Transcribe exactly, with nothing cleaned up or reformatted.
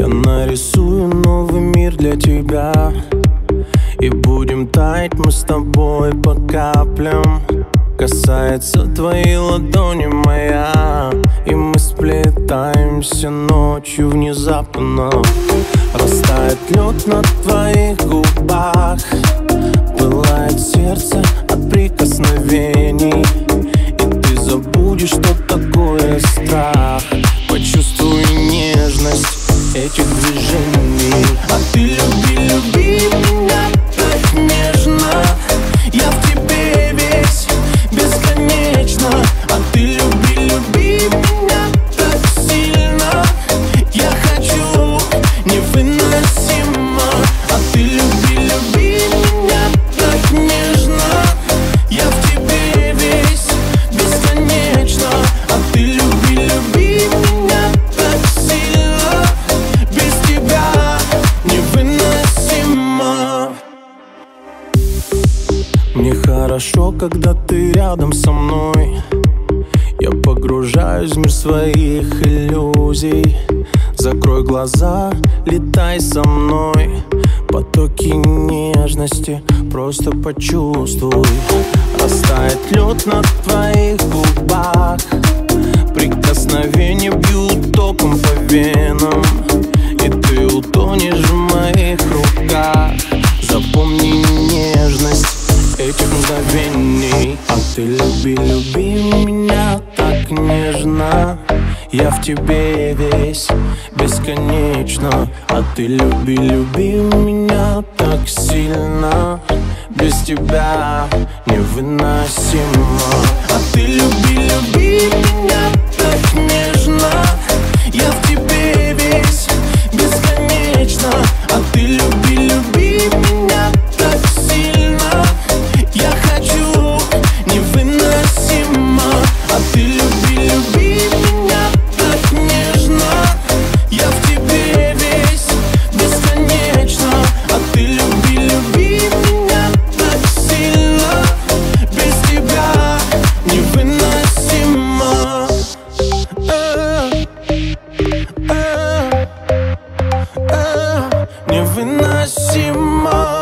нарисую новый мир для тебя, и будем таять мы с тобой по каплям. Касается твоей ладони моя, и мы сплетаемся ночью внезапно. Растает лед на твоих губах, пылает сердце от прикосновений, и ты забудешь, что такое страх. Почувствуй нежность этих движений. А ты люби, люби меня так нежно, я в тебе весь бесконечно. А ты люби, люби меня так сильно, я хочу невыносимо. А ты люби, люби меня так нежно, я в тебе весь бесконечно. А ты люби, люби меня так сильно, без тебя невыносимо. Мне хорошо, когда ты рядом со мной, я погружаюсь в мир своих иллюзий. Закрой глаза, летай со мной, потоки нежности просто почувствуй. Растает лед на твоих губах, прикосновения бьют током по венам, и ты утонешь в моих руках. Запомни нежность этих мгновений. А ты люби, люби меня так нежно, я в тебе весь бесконечно. А ты люби, люби меня так сильно, без тебя невыносимо. А ты люби, люби меня так нежно, я в тебе весь бесконечно. А ты люби, люби меня так сильно, я хочу невыносимо. А ты люби, люби меня так нежно, я в тебе весь бесконечно. А ты люби, люби меня так сильно, без тебя невыносимо. А, а, а, невыносимо.